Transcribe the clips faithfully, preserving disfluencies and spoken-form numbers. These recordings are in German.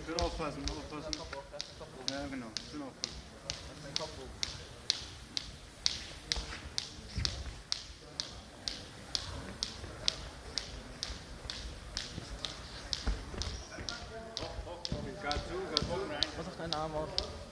Schön aufpassen, aufpassen. Ja, genau, schön aufpassen. Das ist mein Kopf hoch. Gerade zu, gerade zu. Was auf deinen Arm auf?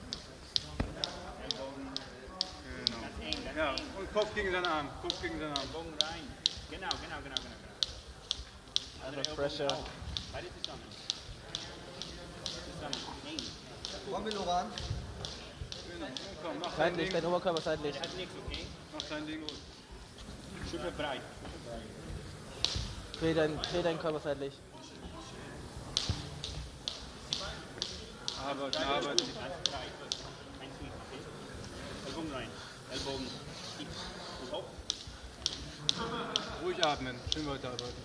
Genau. Ja, und Kopf gegen seinen Arm, Kopf gegen seinen Arm. Bogen rein. Genau, genau, genau, genau. Also Pressure. Beide zusammen. Zusammen. Eng. Komm, Miloran. Genau. Komm, mach dein Seitlich, Ding. dein Oberkörper seitlich. Hat nichts, okay? Mach dein Ding. Super breit. Dreh, dein, dreh deinen Körper seitlich. Arbeiten, arbeiten. Ganz breit. Ein Sweep, okay? Ellbogen rein. Ellbogen. Tief. Und hoch. Ruhig atmen, schön weiterarbeiten.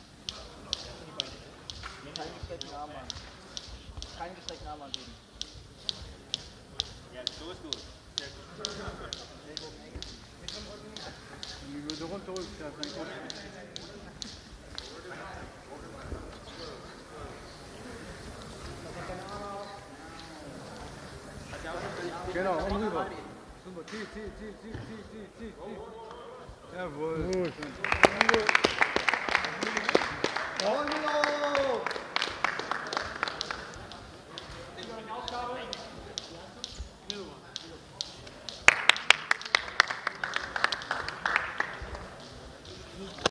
Keinen gestreckten Arm an. Keinen gestreckten Arm angeben. Ja, so ist gut. Sehr gut. Wie würde runter, runter, ja, dein Kopf. Genau, und rüber. Super, zieh, zieh, zieh, zieh, zieh, zieh, zieh. Jawohl. Gut.